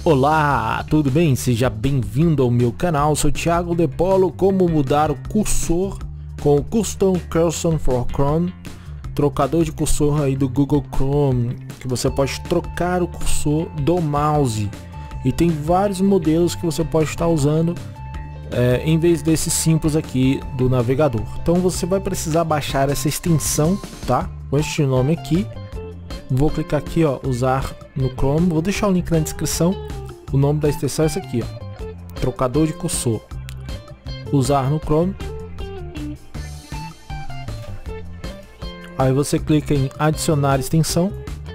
Olá, tudo bem? Seja bem-vindo ao meu canal, sou Thiago De Polo. Como mudar o cursor com o Custom Cursor for Chrome, trocador de cursor aí do Google Chrome, que você pode trocar o cursor do mouse, e tem vários modelos que você pode estar usando em vez desse simples aqui do navegador. Então você vai precisar baixar essa extensão, tá? Com este nome aqui. Vou clicar aqui, ó, usar no Chrome. Vou deixar o link na descrição. O nome da extensão é esse aqui, ó, trocador de cursor. Usar no Chrome. Aí você clica em adicionar extensão.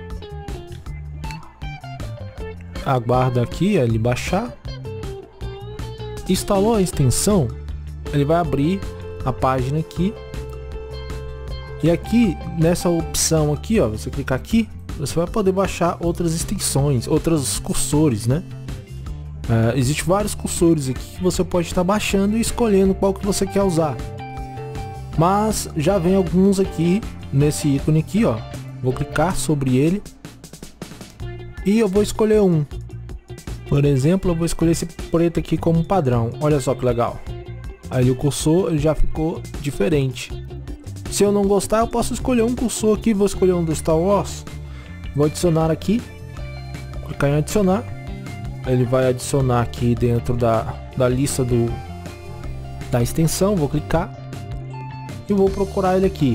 Aguarda aqui ele baixar. Instalou a extensão, ele vai abrir a página aqui. E aqui nessa opção aqui, ó, você clicar aqui, você vai poder baixar outras extensões, outros cursores, né? Existem vários cursores aqui que você pode estar baixando e escolhendo qual que você quer usar. Mas já vem alguns aqui nesse ícone aqui, ó. Vou clicar sobre ele e eu vou escolher um. Por exemplo, eu vou escolher esse preto aqui como padrão. Olha só que legal. Aí o cursor ele já ficou diferente. Se eu não gostar, eu posso escolher um cursor aqui. Vou escolher um do Star Wars. Vou adicionar aqui. Clicar em adicionar. Ele vai adicionar aqui dentro da lista da extensão. Vou clicar e vou procurar ele aqui.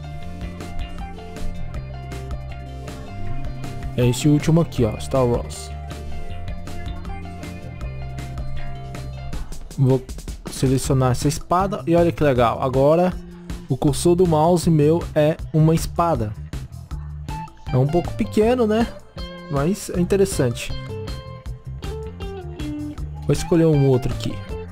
É esse último aqui, ó, Star Wars. Vou selecionar essa espada e olha que legal. Agora o cursor do mouse meu é uma espada. É um pouco pequeno, né? Mas é interessante. Vou escolher um outro aqui.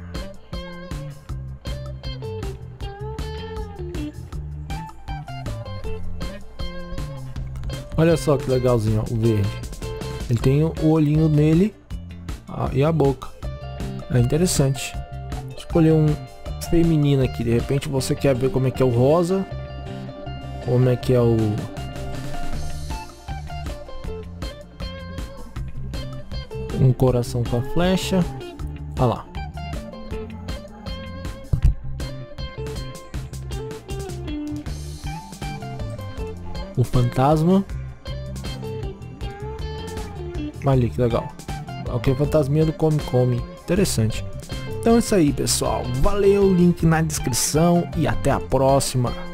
Olha só que legalzinho, ó, o verde. Ele tem o olhinho nele e a boca. É interessante. Vou escolher um feminino aqui. De repente você quer ver como é que é o rosa, como é que é um coração com a flecha. Olha lá. O fantasma. Olha que legal. Ok, o fantasminha do Come. Interessante. Então é isso aí, pessoal. Valeu, link na descrição e até a próxima.